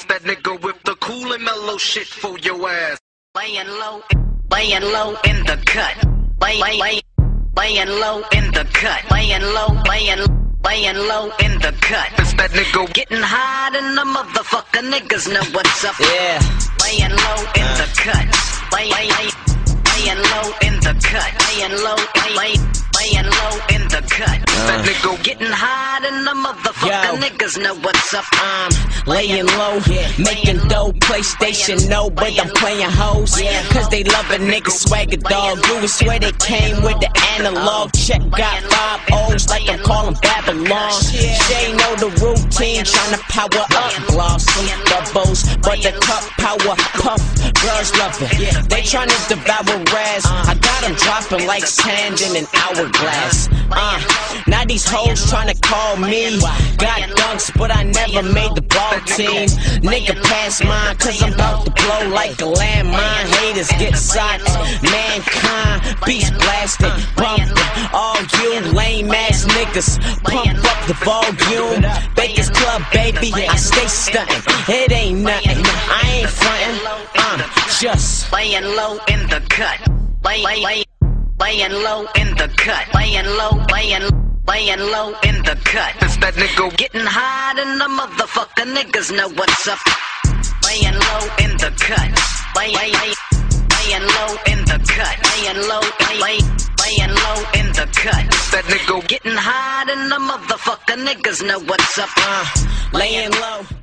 It's that nigga with the cool and mellow shit for your ass. Laying low in the cut. Laying low in the cut. Laying low in the cut. It's that nigga Getting high and the motherfucker niggas know what's up. Yeah. Laying low in the cut. Laying low in the cut. Laying low in the cut. that nigga Getting high and the motherfucker niggas know what's up. I'm laying low, making dough, PlayStation no, but I'm playing hoes. Cause they love a nigga swagger dog. You would swear they came with the analog. Check got 5 O's like I'm calling Babylon. Shay know the routine, tryna power up. Glossy bubbles, but the cup power puff. Girls love it, they tryna devour Raz. I got them dropping like sand in an hourglass. Now these hoes tryna call me. Got dunks, but I never made the ball team. Nigga pass mine, cause I'm about to blow like a landmine. Haters get socked, mankind, beast blasted, bumping. All you lame ass niggas, pump up the volume. Baker's Club, baby, I stay stunting. It ain't nothing, I ain't frontin'. Just laying low in the cut. Laying low in the cut. Laying low in the cut. It's that nigga Getting high and the motherfucker niggas know what's up. Laying low in the cut. Laying low in the cut. Laying low in the cut. It's that nigga Getting high and the motherfucker niggas know what's up. laying low.